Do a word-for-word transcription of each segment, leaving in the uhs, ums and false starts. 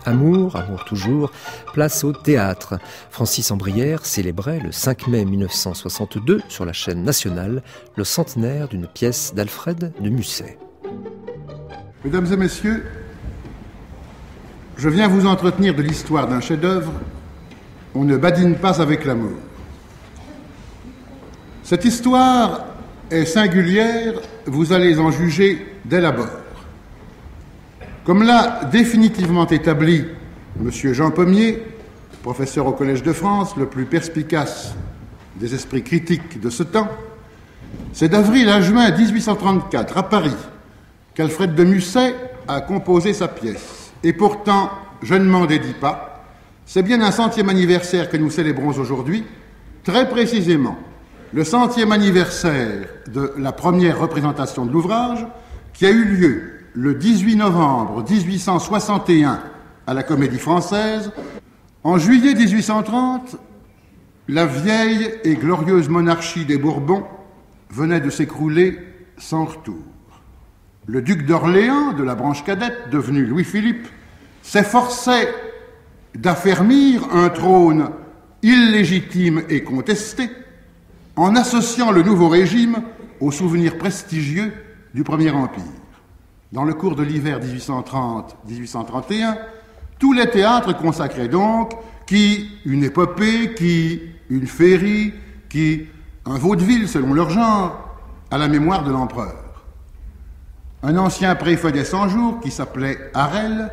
Amour, amour toujours, place au théâtre. Francis Ambrière célébrait le cinq mai mille neuf cent soixante-deux sur la chaîne nationale le centenaire d'une pièce d'Alfred de Musset. Mesdames et messieurs, je viens vous entretenir de l'histoire d'un chef-d'œuvre. On ne badine pas avec l'amour. Cette histoire est singulière, vous allez en juger dès l'abord. Comme l'a définitivement établi M. Jean Pommier, professeur au Collège de France, le plus perspicace des esprits critiques de ce temps, c'est d'avril à juin dix-huit cent trente-quatre, à Paris, qu'Alfred de Musset a composé sa pièce. Et pourtant, je ne m'en dédie pas, c'est bien un centième anniversaire que nous célébrons aujourd'hui, très précisément le centième anniversaire de la première représentation de l'ouvrage qui a eu lieu le dix-huit novembre dix-huit cent soixante et un à la Comédie Française. En juillet dix-huit cent trente, la vieille et glorieuse monarchie des Bourbons venait de s'écrouler sans retour. Le duc d'Orléans, de la branche cadette, devenu Louis-Philippe, s'efforçait d'affermir un trône illégitime et contesté en associant le nouveau régime aux souvenirs prestigieux du Premier Empire. Dans le cours de l'hiver dix-huit cent trente dix-huit cent trente et un, tous les théâtres consacraient donc qui une épopée, qui une féerie, qui un vaudeville selon leur genre, à la mémoire de l'empereur. Un ancien préfet des Cent-Jours qui s'appelait Harel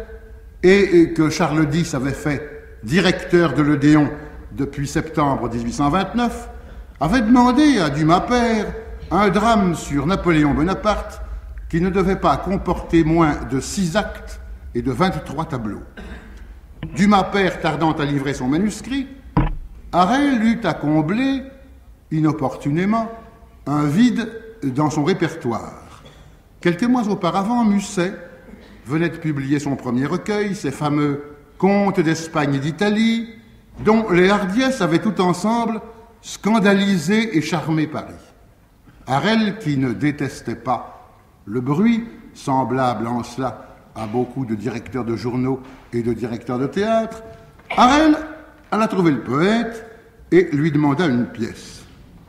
et que Charles dix avait fait directeur de l'Odéon depuis septembre dix-huit cent vingt-neuf, avait demandé à Dumas père un drame sur Napoléon Bonaparte qui ne devait pas comporter moins de six actes et de vingt-trois tableaux. Dumas père tardant à livrer son manuscrit, Harel eut à combler, inopportunément, un vide dans son répertoire. Quelques mois auparavant, Musset venait de publier son premier recueil, ces fameux Contes d'Espagne et d'Italie, dont les hardiesses avaient tout ensemble scandalisé et charmé Paris. Harel, qui ne détestait pas le bruit, semblable en cela à beaucoup de directeurs de journaux et de directeurs de théâtre, Harel alla trouver le poète et lui demanda une pièce.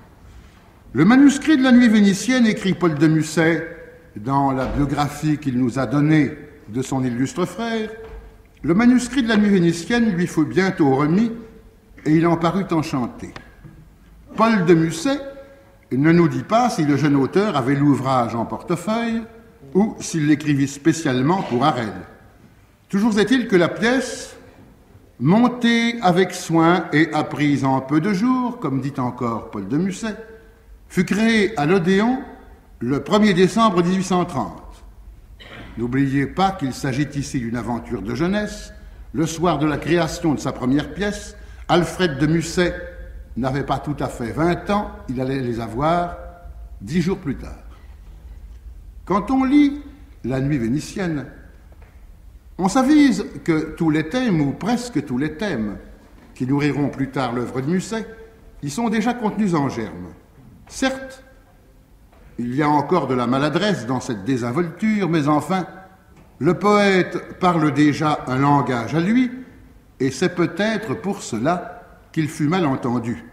Le manuscrit de la Nuit vénitienne, écrit Paul de Musset dans la biographie qu'il nous a donnée de son illustre frère, le manuscrit de la Nuit vénitienne lui fut bientôt remis et il en parut enchanté. Paul de Musset ne nous dit pas si le jeune auteur avait l'ouvrage en portefeuille ou s'il l'écrivit spécialement pour Harel. Toujours est-il que la pièce, montée avec soin et apprise en peu de jours, comme dit encore Paul de Musset, fut créée à l'Odéon le premier décembre dix-huit cent trente. N'oubliez pas qu'il s'agit ici d'une aventure de jeunesse. Le soir de la création de sa première pièce, Alfred de Musset n'avait pas tout à fait vingt ans, il allait les avoir dix jours plus tard. Quand on lit La Nuit vénitienne, on s'avise que tous les thèmes, ou presque tous les thèmes, qui nourriront plus tard l'œuvre de Musset, y sont déjà contenus en germe. Certes, il y a encore de la maladresse dans cette désinvolture, mais enfin, le poète parle déjà un langage à lui, et c'est peut-être pour cela qu'il fut mal entendu.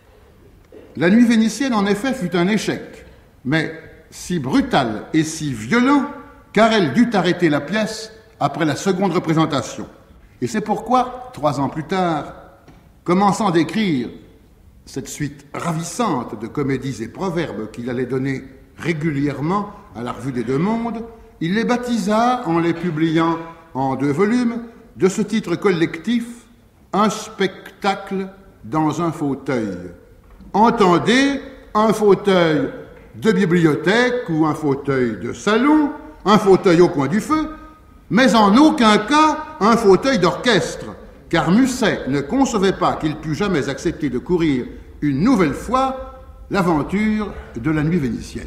La Nuit vénitienne, en effet, fut un échec, mais si brutal et si violent qu'Harel dut arrêter la pièce après la seconde représentation. Et c'est pourquoi, trois ans plus tard, commençant d'écrire cette suite ravissante de comédies et proverbes qu'il allait donner régulièrement à la Revue des Deux Mondes, il les baptisa, en les publiant en deux volumes, de ce titre collectif, Un spectacle dans un fauteuil. Entendez, un fauteuil de bibliothèque ou un fauteuil de salon, un fauteuil au coin du feu, mais en aucun cas un fauteuil d'orchestre, car Musset ne concevait pas qu'il pût jamais accepter de courir une nouvelle fois l'aventure de la Nuit vénitienne.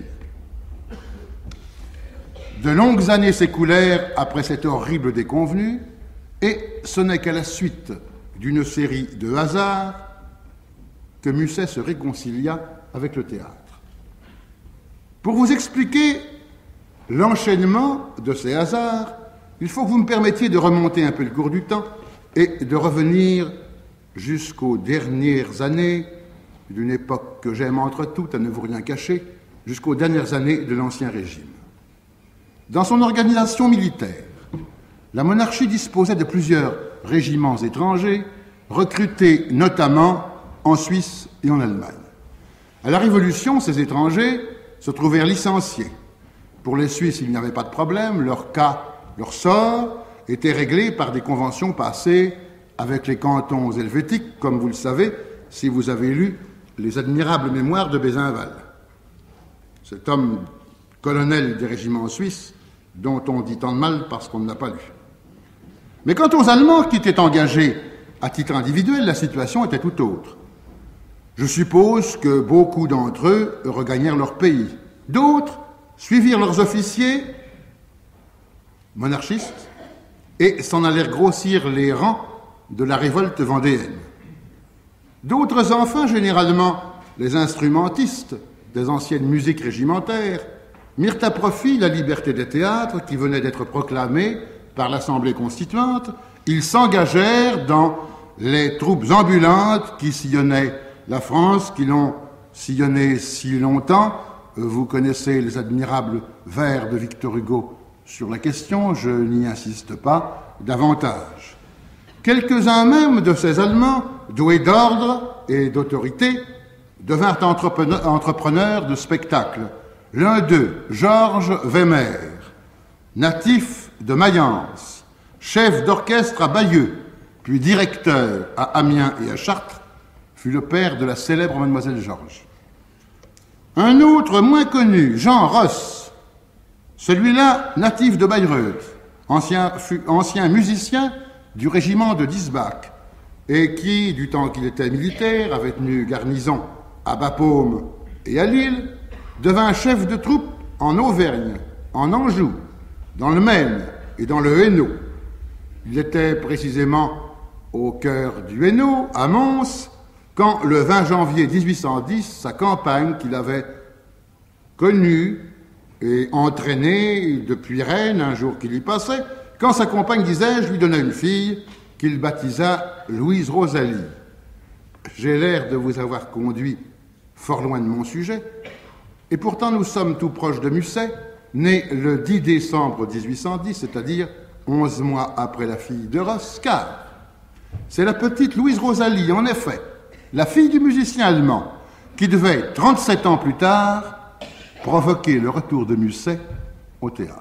De longues années s'écoulèrent après cette horrible déconvenue, et ce n'est qu'à la suite d'une série de hasards que Musset se réconcilia avec le théâtre. Pour vous expliquer l'enchaînement de ces hasards, il faut que vous me permettiez de remonter un peu le cours du temps et de revenir jusqu'aux dernières années d'une époque que j'aime entre toutes, à ne vous rien cacher, jusqu'aux dernières années de l'Ancien Régime. Dans son organisation militaire, la monarchie disposait de plusieurs régiments étrangers, recrutés notamment en Suisse et en Allemagne. À la Révolution, ces étrangers se trouvèrent licenciés. Pour les Suisses, il n'y avait pas de problème, leur cas, leur sort était réglé par des conventions passées avec les cantons helvétiques, comme vous le savez, si vous avez lu les admirables mémoires de Bézinval. Cet homme colonel des régiments suisses, dont on dit tant de mal parce qu'on ne l'a pas lu. Mais quant aux Allemands qui étaient engagés à titre individuel, la situation était tout autre. Je suppose que beaucoup d'entre eux regagnèrent leur pays. D'autres suivirent leurs officiers monarchistes et s'en allèrent grossir les rangs de la révolte vendéenne. D'autres enfin, généralement les instrumentistes des anciennes musiques régimentaires, mirent à profit la liberté des théâtres qui venait d'être proclamée par l'Assemblée constituante. Ils s'engagèrent dans les troupes ambulantes qui sillonnaient la France, qui l'ont sillonnée si longtemps. Vous connaissez les admirables vers de Victor Hugo sur la question, je n'y insiste pas davantage. Quelques-uns même de ces Allemands, doués d'ordre et d'autorité, devinrent entrepreneurs, entrepreneurs de spectacles. L'un d'eux, Georges Weymer, natif de Mayence, chef d'orchestre à Bayeux, puis directeur à Amiens et à Chartres, fut le père de la célèbre Mademoiselle Georges. Un autre moins connu, Jean Ross, celui-là natif de Bayreuth, ancien, fut ancien musicien du régiment de Diesbach, et qui, du temps qu'il était militaire, avait tenu garnison à Bapaume et à Lille, devint chef de troupe en Auvergne, en Anjou, dans le Maine et dans le Hainaut. Il était précisément au cœur du Hainaut, à Mons, quand le vingt janvier mille huit cent dix, sa campagne qu'il avait connue et entraînée depuis Rennes, un jour qu'il y passait, quand sa compagne, disais-je, lui donna une fille qu'il baptisa Louise Rosalie. J'ai l'air de vous avoir conduit fort loin de mon sujet, et pourtant nous sommes tout proches de Musset, né le dix décembre mille huit cent dix, c'est-à-dire onze mois après la fille de Ross, car c'est la petite Louise Rosalie, en effet, la fille du musicien allemand, qui devait, trente-sept ans plus tard, provoquer le retour de Musset au théâtre.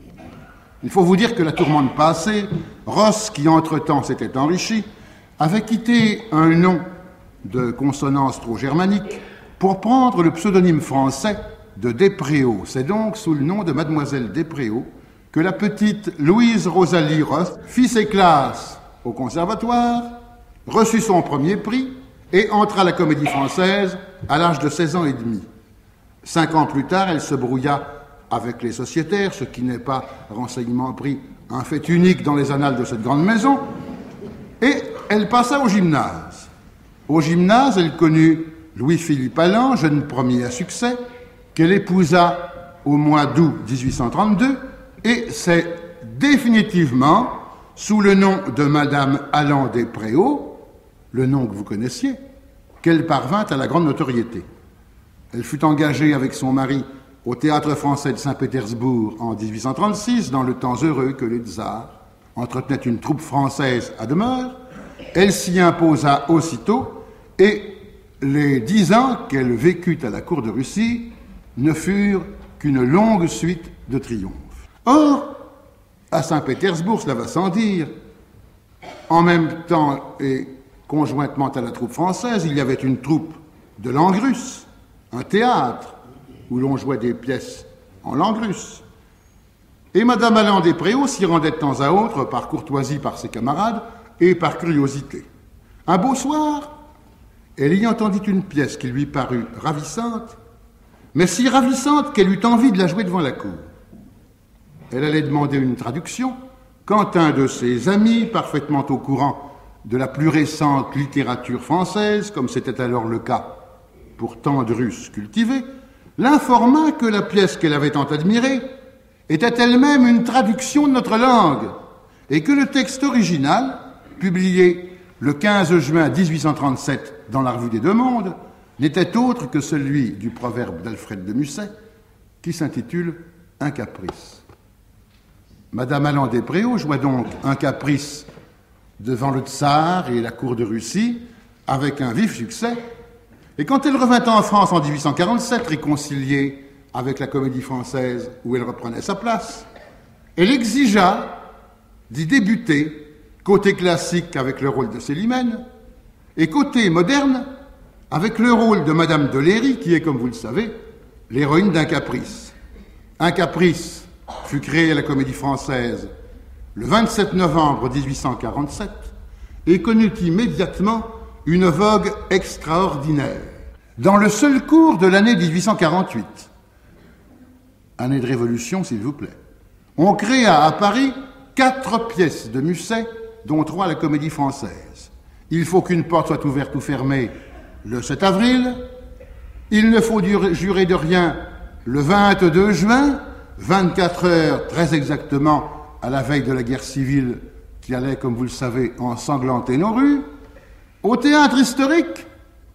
Il faut vous dire que la tourmente passée, Ross, qui entre-temps s'était enrichi, avait quitté un nom de consonance trop germanique pour prendre le pseudonyme français de Despréaux. C'est donc sous le nom de Mademoiselle Despréaux que la petite Louise Rosalie Ross fit ses classes au conservatoire, reçut son premier prix et entra à la Comédie Française à l'âge de seize ans et demi. Cinq ans plus tard, elle se brouilla avec les sociétaires, ce qui n'est pas, renseignement pris, un fait unique dans les annales de cette grande maison, et elle passa au gymnase. Au gymnase, elle connut Louis-Philippe Allan, jeune premier à succès, qu'elle épousa au mois d'août mille huit cent trente-deux, et c'est définitivement sous le nom de Madame Allan Despréaux, le nom que vous connaissiez, qu'elle parvint à la grande notoriété. Elle fut engagée avec son mari au Théâtre français de Saint-Pétersbourg en mille huit cent trente-six, dans le temps heureux que les tsars entretenaient une troupe française à demeure. Elle s'y imposa aussitôt, et les dix ans qu'elle vécut à la cour de Russie ne furent qu'une longue suite de triomphes. Or, à Saint-Pétersbourg, cela va sans dire, en même temps et conjointement à la troupe française, il y avait une troupe de langue russe, un théâtre où l'on jouait des pièces en langue russe. Et Madame Allan Despréaux s'y rendait de temps à autre par courtoisie par ses camarades et par curiosité. Un beau soir, elle y entendit une pièce qui lui parut ravissante, mais si ravissante qu'elle eut envie de la jouer devant la cour. Elle allait demander une traduction quand un de ses amis, parfaitement au courant de la plus récente littérature française, comme c'était alors le cas pour tant de Russes cultivés, l'informa que la pièce qu'elle avait tant admirée était elle-même une traduction de notre langue, et que le texte original, publié le quinze juin mille huit cent trente-sept dans la Revue des Deux Mondes, n'était autre que celui du proverbe d'Alfred de Musset, qui s'intitule « Un caprice ». Madame Allan-Despréaux joua donc un caprice devant le tsar et la cour de Russie, avec un vif succès, et quand elle revint en France en mille huit cent quarante-sept, réconciliée avec la Comédie Française où elle reprenait sa place, elle exigea d'y débuter côté classique avec le rôle de Célimène et côté moderne avec le rôle de Madame de Léry, qui est, comme vous le savez, l'héroïne d'Un caprice. Un caprice fut créé à la Comédie Française le vingt-sept novembre mille huit cent quarante-sept et connut immédiatement une vogue extraordinaire. Dans le seul cours de l'année mille huit cent quarante-huit, année de Révolution, s'il vous plaît, on créa à Paris quatre pièces de Musset, dont trois à la Comédie Française. Il faut qu'une porte soit ouverte ou fermée le sept avril, il ne faut jurer de rien le vingt-deux juin, vingt-quatre heures très exactement à la veille de la guerre civile qui allait, comme vous le savez, ensanglanter nos rues. Au théâtre historique,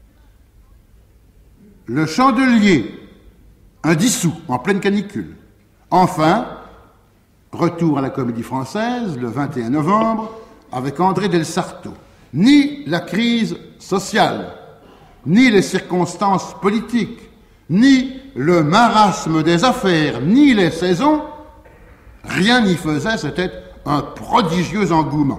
le Chandelier, un dissous en pleine canicule. Enfin, retour à la Comédie Française le vingt et un novembre avec André Del Sarto. Ni la crise sociale, ni les circonstances politiques, ni le marasme des affaires, ni les saisons, rien n'y faisait, c'était un prodigieux engouement.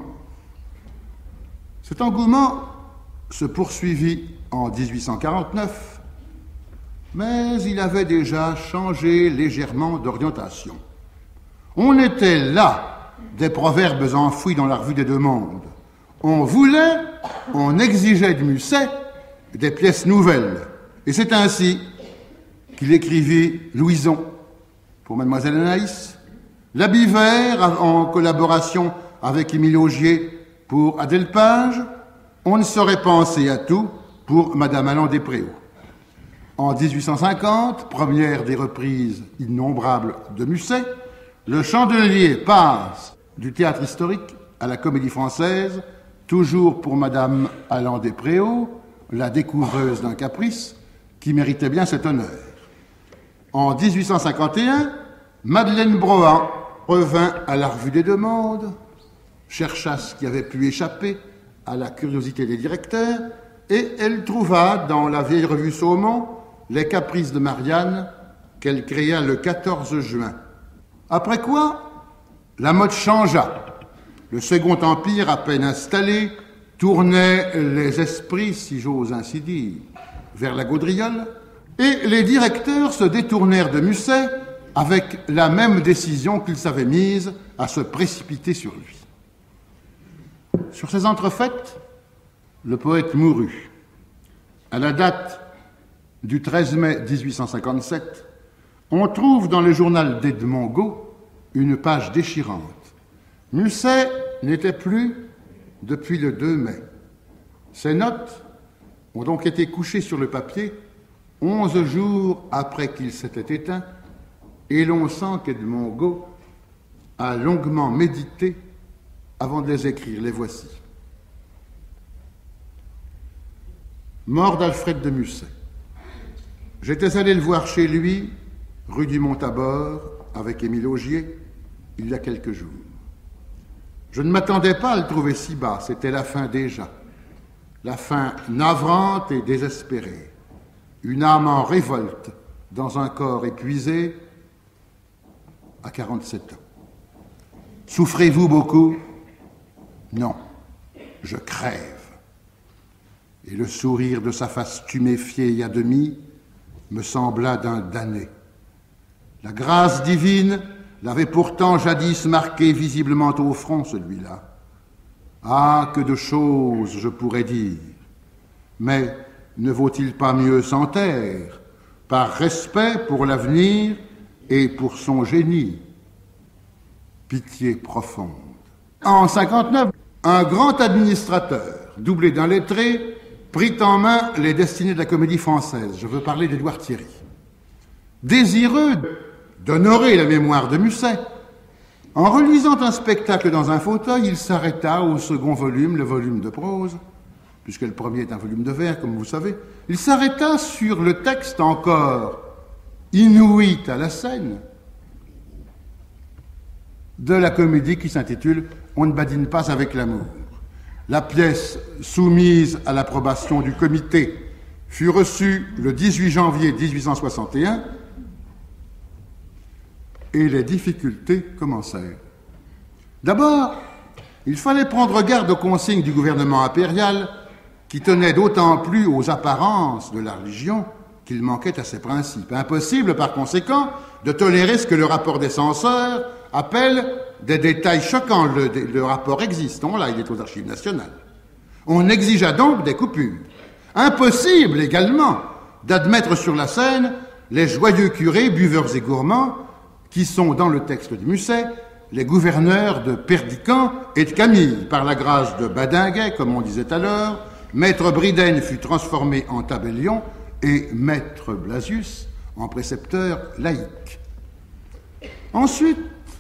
Cet engouement se poursuivit en mille huit cent quarante-neuf, mais il avait déjà changé légèrement d'orientation. On était là des proverbes enfouis dans la Revue des Deux Mondes. On voulait, on exigeait de Musset des pièces nouvelles. Et c'est ainsi qu'il écrivit Louison pour Mademoiselle Anaïs, L'Habit Vert en collaboration avec Émile Augier pour Adèle Page, On ne saurait penser à tout pour Madame Allan-Despréaux. En mille huit cent cinquante, première des reprises innombrables de Musset, le Chandelier passe du théâtre historique à la Comédie Française, toujours pour Madame Allan-Despréaux, la découvreuse d'Un caprice, qui méritait bien cet honneur. En mille huit cent cinquante et un, Madeleine Brohan revint à la Revue des Deux Mondes, chercha ce qui avait pu échapper à la curiosité des directeurs, et elle trouva dans la vieille revue Saumon les caprices de Marianne qu'elle créa le quatorze juin. Après quoi, la mode changea. Le Second Empire, à peine installé, tournait les esprits, si j'ose ainsi dire, vers la gaudriole, et les directeurs se détournèrent de Musset avec la même décision qu'ils s'avaient mise à se précipiter sur lui. Sur ces entrefaites, le poète mourut. À la date du treize mai mille huit cent cinquante-sept, on trouve dans le journal d'Edmond Got une page déchirante. Musset n'était plus depuis le deux mai. Ces notes ont donc été couchées sur le papier onze jours après qu'il s'était éteint, et l'on sent qu'Edmond Got a longuement médité avant de les écrire. Les voici. Mort d'Alfred de Musset. J'étais allé le voir chez lui, rue du Mont-Tabor, avec Émile Augier, il y a quelques jours. Je ne m'attendais pas à le trouver si bas, c'était la fin déjà. La fin navrante et désespérée. Une âme en révolte dans un corps épuisé à quarante-sept ans. Souffrez-vous beaucoup? Non, je crève. Et le sourire de sa face tuméfiée à demi me sembla d'un damné. La grâce divine l'avait pourtant jadis marqué visiblement au front, celui-là. Ah, que de choses je pourrais dire. Mais ne vaut-il pas mieux s'en taire, par respect pour l'avenir et pour son génie? Pitié profonde. En cinquante-neuf, un grand administrateur, doublé d'un lettré, prit en main les destinées de la Comédie Française. Je veux parler d'Édouard Thierry. Désireux d'honorer la mémoire de Musset. En relisant un spectacle dans un fauteuil, il s'arrêta au second volume, le volume de prose, puisque le premier est un volume de vers, comme vous savez. Il s'arrêta sur le texte encore inouï à la scène de la comédie qui s'intitule « On ne badine pas avec l'amour ». La pièce, soumise à l'approbation du comité, fut reçue le dix-huit janvier mille huit cent soixante et un et les difficultés commencèrent. D'abord, il fallait prendre garde aux consignes du gouvernement impérial qui tenait d'autant plus aux apparences de la religion qu'il manquait à ses principes. Impossible, par conséquent, de tolérer ce que le rapport des censeurs appelle des détails choquants. Le, le rapport existe, on l'a, il est aux archives nationales. On exigea donc des coupures. Impossible également d'admettre sur la scène les joyeux curés, buveurs et gourmands, qui sont, dans le texte de Musset, les gouverneurs de Perdican et de Camille. Par la grâce de Badinguet, comme on disait alors, Maître Briden fut transformé en tabellion et Maître Blasius en précepteur laïque. Ensuite,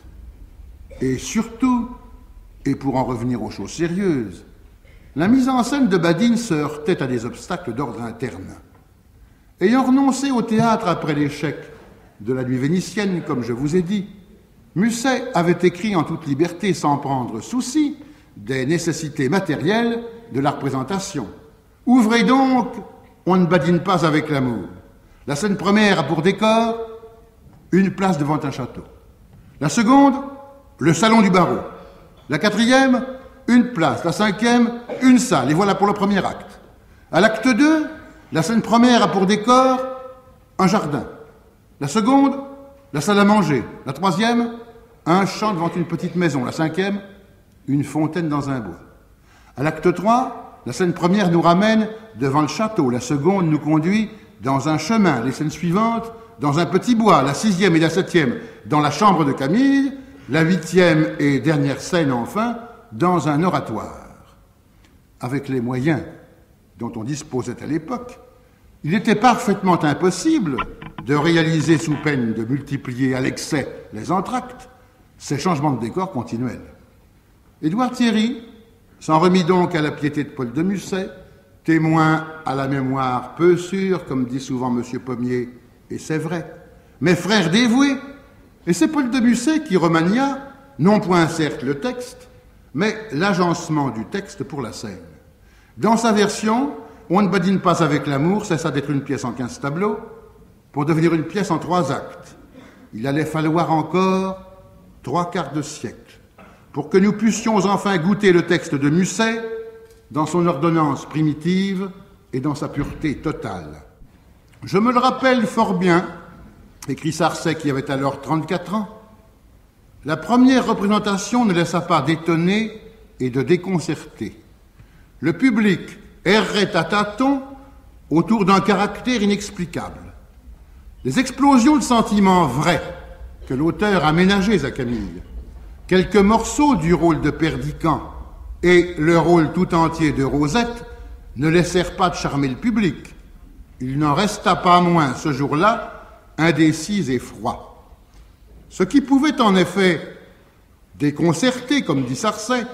et surtout, et pour en revenir aux choses sérieuses, la mise en scène de Badine se heurtait à des obstacles d'ordre interne. Ayant renoncé au théâtre après l'échec de la nuit vénitienne, comme je vous ai dit, Musset avait écrit en toute liberté, sans prendre souci des nécessités matérielles de la représentation. Ouvrez donc, on ne badine pas avec l'amour. La scène première a pour décor une place devant un château. La seconde, le salon du barreau. La quatrième, une place. La cinquième, une salle. Et voilà pour le premier acte. À l'acte deux, la scène première a pour décor un jardin. La seconde, la salle à manger. La troisième, un champ devant une petite maison. La cinquième, une fontaine dans un bois. À l'acte trois, la scène première nous ramène devant le château. La seconde nous conduit dans un chemin. Les scènes suivantes, dans un petit bois. La sixième et la septième, dans la chambre de Camille. La huitième et dernière scène, enfin, dans un oratoire. Avec les moyens dont on disposait à l'époque, il était parfaitement impossible de réaliser, sous peine de multiplier à l'excès les entr'actes, ces changements de décor continuels. Édouard Thierry s'en remit donc à la piété de Paul de Musset, témoin à la mémoire peu sûre, comme dit souvent M. Pommier, et c'est vrai, mais frère dévoué. Et c'est Paul de Musset qui remania, non point certes le texte, mais l'agencement du texte pour la scène. Dans sa version, On ne badine pas avec l'amour cessa d'être une pièce en quinze tableaux pour devenir une pièce en trois actes. Il allait falloir encore trois quarts de siècle pour que nous puissions enfin goûter le texte de Musset dans son ordonnance primitive et dans sa pureté totale. Je me le rappelle fort bien, écrit Sarcey qui avait alors trente-quatre ans, la première représentation ne laissa pas d'étonner et de déconcerter. Le public errait à tâtons autour d'un caractère inexplicable. Les explosions de sentiments vrais que l'auteur a ménagées à Camille, quelques morceaux du rôle de Perdican et le rôle tout entier de Rosette ne laissèrent pas de charmer le public. Il n'en resta pas moins ce jour-là indécis et froid. Ce qui pouvait en effet déconcerter, comme dit Sarcey,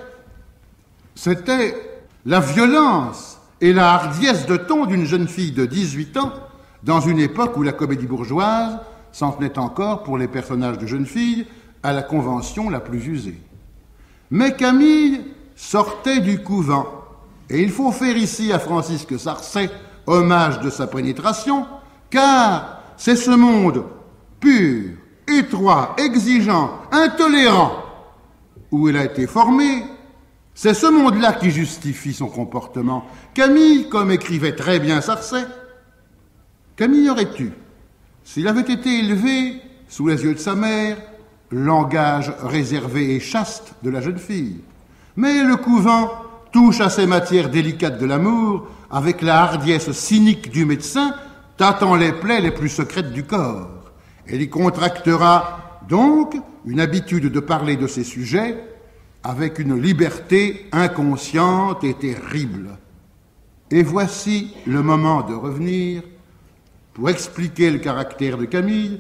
c'était la violence et la hardiesse de ton d'une jeune fille de dix-huit ans dans une époque où la comédie bourgeoise s'en tenait encore pour les personnages de jeunes filles à la convention la plus usée. Mais Camille sortait du couvent, et il faut faire ici à Francisque Sarcey hommage de sa pénétration, car c'est ce monde pur, étroit, exigeant, intolérant, où elle a été formée, c'est ce monde-là qui justifie son comportement. Camille, comme écrivait très bien Sarcey, Camille aurait eu, s'il avait été élevé sous les yeux de sa mère, le langage réservé et chaste de la jeune fille. Mais le couvent touche à ces matières délicates de l'amour avec la hardiesse cynique du médecin tâtant les plaies les plus secrètes du corps. Elle y contractera donc une habitude de parler de ces sujets avec une liberté inconsciente et terrible. Et voici le moment de revenir, pour expliquer le caractère de Camille,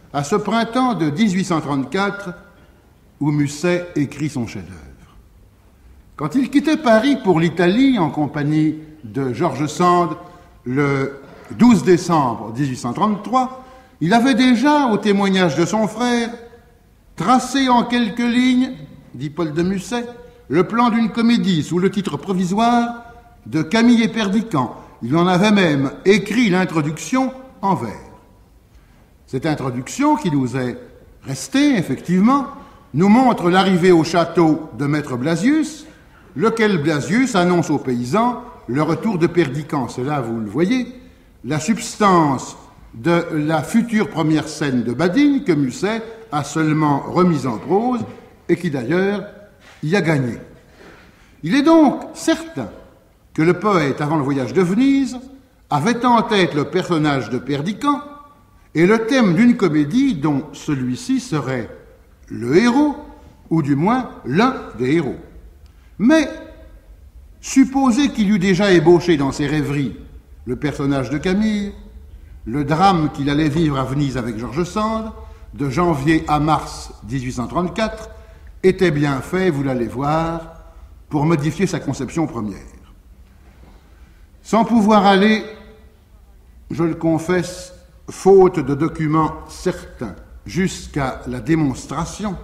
à ce printemps de dix-huit cent trente-quatre où Musset écrit son chef-d'œuvre. Quand il quittait Paris pour l'Italie en compagnie de George Sand le douze décembre mille huit cent trente-trois, il avait déjà, au témoignage de son frère, tracé en quelques lignes, dit Paul de Musset, le plan d'une comédie sous le titre provisoire de Camille et Perdiccas. Il en avait même écrit l'introduction en vers. Cette introduction, qui nous est restée, effectivement, nous montre l'arrivée au château de Maître Blasius, lequel Blasius annonce aux paysans le retour de Perdiccas. C'est là, vous le voyez, la substance de la future première scène de Badine que Musset a seulement remise en prose et qui d'ailleurs y a gagné. Il est donc certain que le poète, avant le voyage de Venise, avait en tête le personnage de Perdiccas et le thème d'une comédie dont celui-ci serait le héros, ou du moins l'un des héros. Mais supposez qu'il eût déjà ébauché dans ses rêveries le personnage de Camille, le drame qu'il allait vivre à Venise avec George Sand, de janvier à mars dix-huit cent trente-quatre, était bien fait, vous l'allez voir, pour modifier sa conception première. Sans pouvoir aller, je le confesse, faute de documents certains, jusqu'à la démonstration,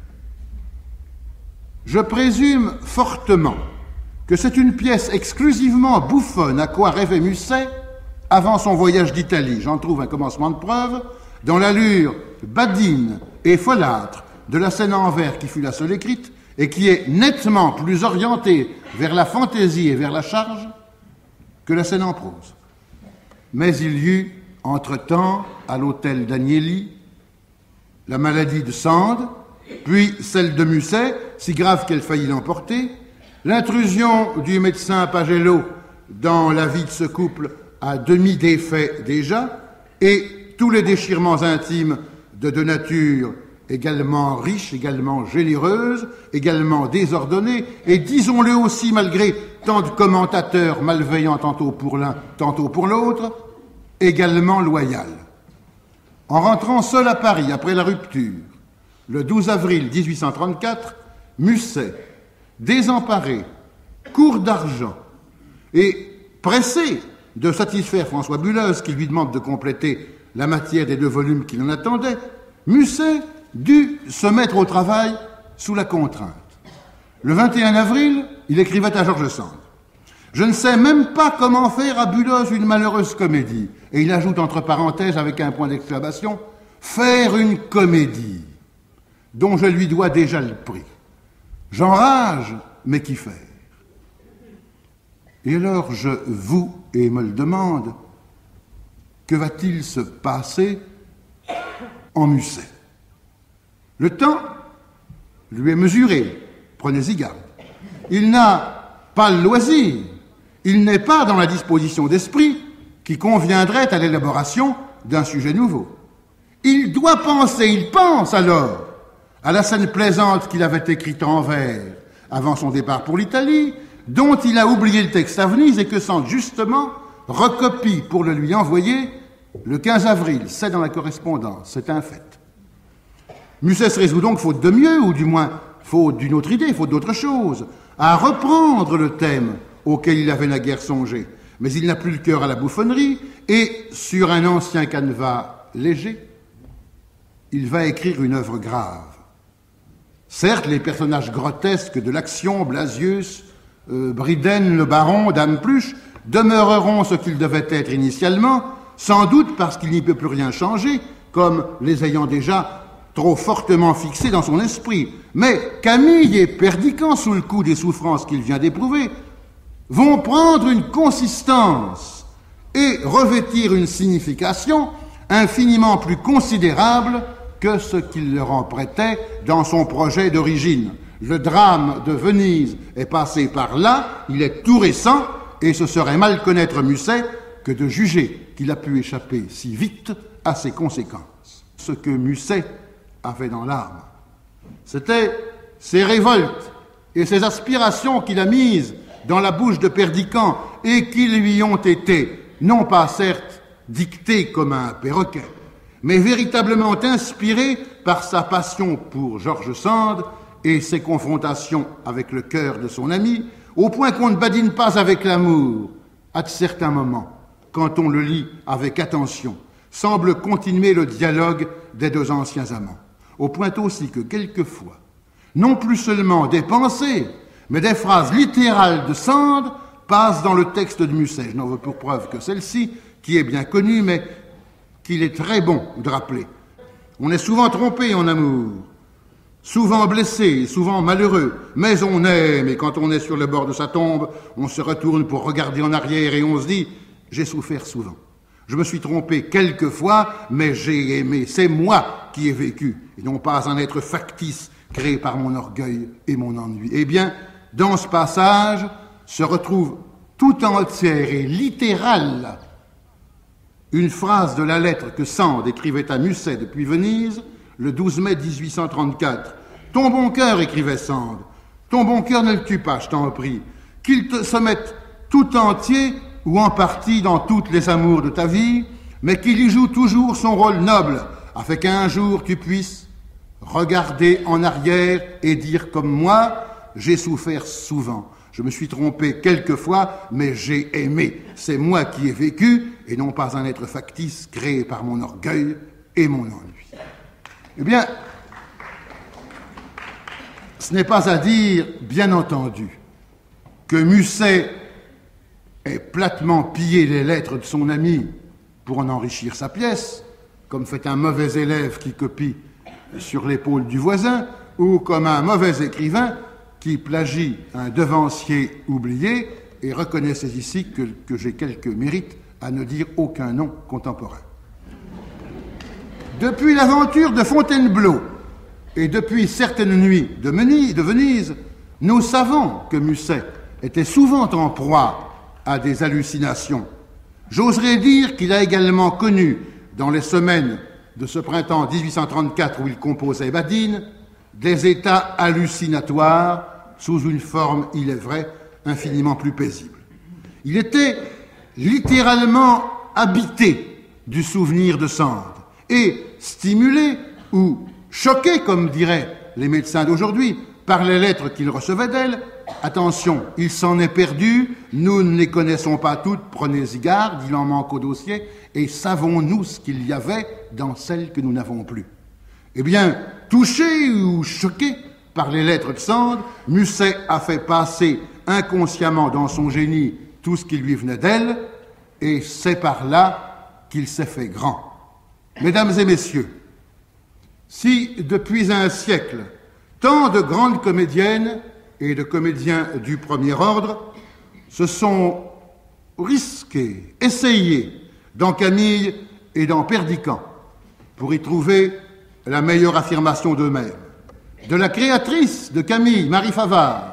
je présume fortement que c'est une pièce exclusivement bouffonne à quoi rêvait Musset avant son voyage d'Italie. J'en trouve un commencement de preuve dans l'allure badine et folâtre de la scène en vers qui fut la seule écrite et qui est nettement plus orientée vers la fantaisie et vers la charge que la scène en prose. Mais il y eut, entre-temps, à l'hôtel d'Agnelli, la maladie de Sand, puis celle de Musset, si grave qu'elle faillit l'emporter, l'intrusion du médecin Pagello dans la vie de ce couple à demi défait déjà, et tous les déchirements intimes de deux natures également riches, également généreuses, également désordonnées, et disons-le aussi malgré tant de commentateurs malveillants tantôt pour l'un, tantôt pour l'autre, également loyales. En rentrant seul à Paris après la rupture, le douze avril dix-huit cent trente-quatre, Musset, désemparé, court d'argent et pressé de satisfaire François Buleuse qui lui demande de compléter la matière des deux volumes qu'il en attendait, Musset dut se mettre au travail sous la contrainte. Le vingt et un avril, il écrivait à George Sand. « Je ne sais même pas comment faire à Buleuse une malheureuse comédie. » Et il ajoute entre parenthèses avec un point d'exclamation, « faire une comédie dont je lui dois déjà le prix. J'enrage, mais qu'y faire ?» Et alors je vous et me le demande, que va-t-il se passer en Musset? Le temps lui est mesuré, prenez-y garde. Il n'a pas le loisir, il n'est pas dans la disposition d'esprit qui conviendrait à l'élaboration d'un sujet nouveau. Il doit penser, il pense alors à la scène plaisante qu'il avait écrite en vers avant son départ pour l'Italie, dont il a oublié le texte à Venise et que Sand, justement, recopie pour le lui envoyer le quinze avril. C'est dans la correspondance, c'est un fait. Musset se résout donc, faute de mieux, ou du moins faute d'une autre idée, faute d'autre chose, à reprendre le thème auquel il avait naguère songé. Mais il n'a plus le cœur à la bouffonnerie, et sur un ancien canevas léger, il va écrire une œuvre grave. Certes, les personnages grotesques de l'action, Blasius, euh, Briden, le baron, Dame Pluche, demeureront ce qu'ils devaient être initialement, sans doute parce qu'il n'y peut plus rien changer, comme les ayant déjà trop fortement fixés dans son esprit. Mais Camille et Perdiccas, sous le coup des souffrances qu'il vient d'éprouver, vont prendre une consistance et revêtir une signification infiniment plus considérable que ce qu'il leur en prêtait dans son projet d'origine. Le drame de Venise est passé par là, il est tout récent, et ce serait mal connaître Musset que de juger qu'il a pu échapper si vite à ses conséquences. Ce que Musset avait dans l'âme, c'était ses révoltes et ses aspirations qu'il a mises dans la bouche de Perdiccas et qui lui ont été, non pas certes dictées comme un perroquet, mais véritablement inspiré par sa passion pour George Sand et ses confrontations avec le cœur de son ami, au point qu'on ne badine pas avec l'amour, à certains moments, quand on le lit avec attention, semble continuer le dialogue des deux anciens amants, au point aussi que quelquefois, non plus seulement des pensées, mais des phrases littérales de Sand passent dans le texte de Musset. Je n'en veux pour preuve que celle-ci, qui est bien connue, mais qu'il est très bon de rappeler. On est souvent trompé en amour, souvent blessé, souvent malheureux, mais on aime, et quand on est sur le bord de sa tombe, on se retourne pour regarder en arrière et on se dit « j'ai souffert souvent, je me suis trompé quelquefois, mais j'ai aimé, c'est moi qui ai vécu, et non pas un être factice créé par mon orgueil et mon ennui ». Eh bien, dans ce passage se retrouve tout entière et littérale une phrase de la lettre que Sand écrivait à Musset depuis Venise, le douze mai mille huit cent trente-quatre. « Ton bon cœur, écrivait Sand, ton bon cœur ne le tue pas, je t'en prie, qu'il te se mette tout entier ou en partie dans toutes les amours de ta vie, mais qu'il y joue toujours son rôle noble, afin qu'un jour tu puisses regarder en arrière et dire comme moi, j'ai souffert souvent. Je me suis trompé quelquefois, mais j'ai aimé. C'est moi qui ai vécu, et non pas un être factice créé par mon orgueil et mon ennui. » Eh bien, ce n'est pas à dire, bien entendu, que Musset ait platement pillé les lettres de son ami pour en enrichir sa pièce, comme fait un mauvais élève qui copie sur l'épaule du voisin, ou comme un mauvais écrivain qui plagie un devancier oublié, et reconnaissez ici que, que j'ai quelques mérites à ne dire aucun nom contemporain. Depuis l'aventure de Fontainebleau et depuis certaines nuits de, Meni, de Venise, nous savons que Musset était souvent en proie à des hallucinations. J'oserais dire qu'il a également connu, dans les semaines de ce printemps mille huit cent trente-quatre où il composait Badine, des états hallucinatoires sous une forme, il est vrai, infiniment plus paisible. Il était littéralement habité du souvenir de Sand et stimulé ou choqué, comme diraient les médecins d'aujourd'hui, par les lettres qu'il recevait d'elle. Attention, il s'en est perdu, nous ne les connaissons pas toutes, prenez-y garde, il en manque au dossier, et savons-nous ce qu'il y avait dans celles que nous n'avons plus? Eh bien, touché ou choqué par les lettres de Sand, Musset a fait passer inconsciemment dans son génie tout ce qui lui venait d'elle, et c'est par là qu'il s'est fait grand. Mesdames et messieurs, si depuis un siècle, tant de grandes comédiennes et de comédiens du premier ordre se sont risqués, essayés dans Camille et dans Perdiccas pour y trouver la meilleure affirmation d'eux-mêmes, de la créatrice de Camille, Marie Favart,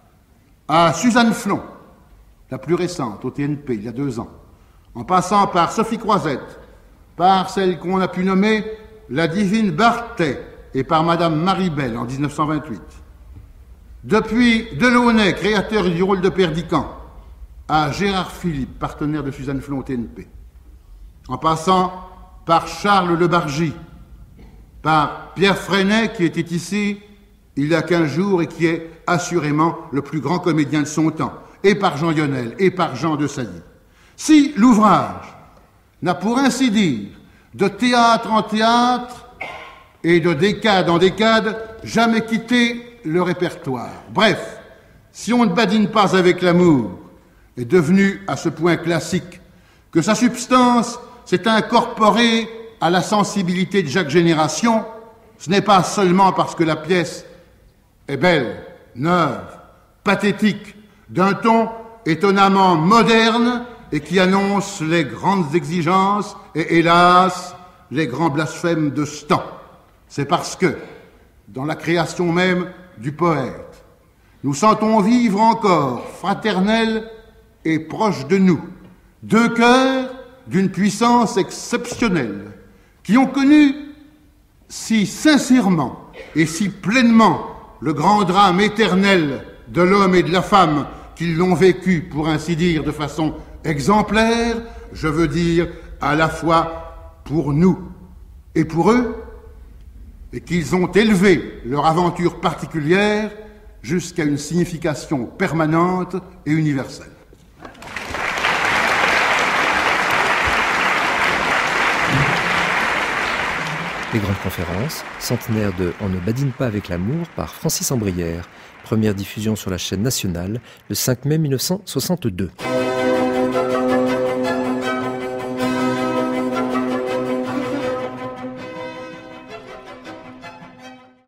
à Suzanne Flon, la plus récente au T N P il y a deux ans, en passant par Sophie Croisette, par celle qu'on a pu nommer la divine Barthé et par Madame Marie-Belle en dix-neuf cent vingt-huit. Depuis Delaunay, créateur du rôle de Perdiccas, à Gérard Philippe, partenaire de Suzanne Flon au T N P, en passant par Charles Le Bargy, par Pierre Freinet, qui était ici il y a quinze jours et qui est assurément le plus grand comédien de son temps, et par Jean Yonel, et par Jean de Sailly. Si l'ouvrage n'a pour ainsi dire, de théâtre en théâtre et de décade en décade, jamais quitté le répertoire. Bref, si on ne badine pas avec l'amour, est devenu à ce point classique que sa substance s'est incorporée à la sensibilité de chaque génération, ce n'est pas seulement parce que la pièce est belle, neuve, pathétique, d'un ton étonnamment moderne et qui annonce les grandes exigences et, hélas, les grands blasphèmes de ce temps. C'est parce que, dans la création même du poète, nous sentons vivre encore, fraternels et proches de nous, deux cœurs d'une puissance exceptionnelle, qui ont connu si sincèrement et si pleinement le grand drame éternel de l'homme et de la femme, qu'ils l'ont vécu, pour ainsi dire, de façon exemplaire, je veux dire à la fois pour nous et pour eux, et qu'ils ont élevé leur aventure particulière jusqu'à une signification permanente et universelle. Les grandes conférences, centenaire de On ne badine pas avec l'amour par Francis Ambrière. Première diffusion sur la chaîne nationale le cinq mai mille neuf cent soixante-deux.